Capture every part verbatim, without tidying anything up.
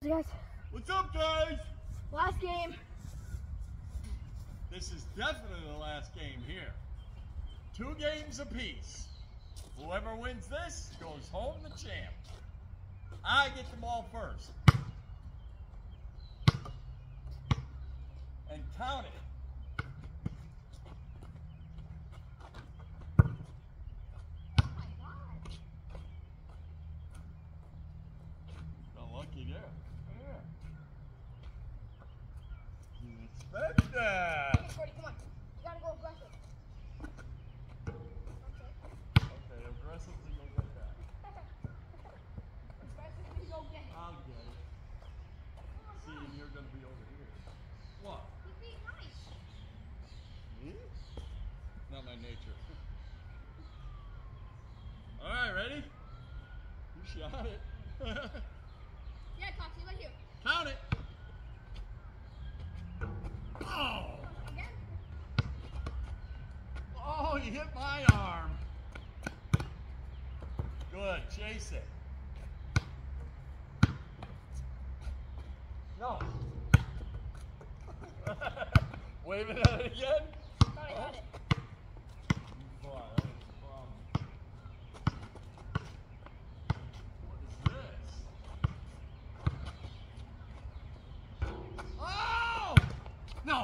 Hey guys. What's up, guys? Last game. This is definitely the last game here. Two games apiece. Whoever wins this goes home the champ. I get the ball first. And count it. Got lucky there. Yeah. You expect that. Okay, Cody, come on. You gotta go aggressive. Okay, aggressively go get that. Aggressively go get it. I'll get it. See, and you're gonna be over here. What? He's being nice. Me? Not my nature. All right, ready? You shot it. Yeah, Coxie, right here. Count it. Oh! Again? Oh, you hit my arm. Good, chase it. No. Waving at it again? Thought I had it. Boy, that was a problem. What is this? Oh! No!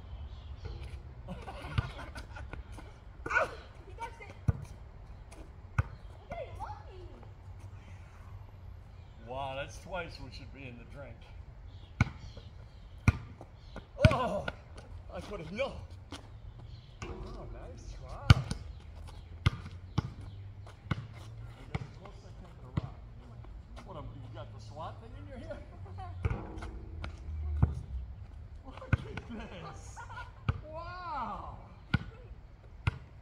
He touched it. Okay, lucky. Wow, that's twice we should be in the drink. Oh! I put a no. Oh, nice try. You got the closest I can to the rock. What, um, you got the SWAT thing in your hair?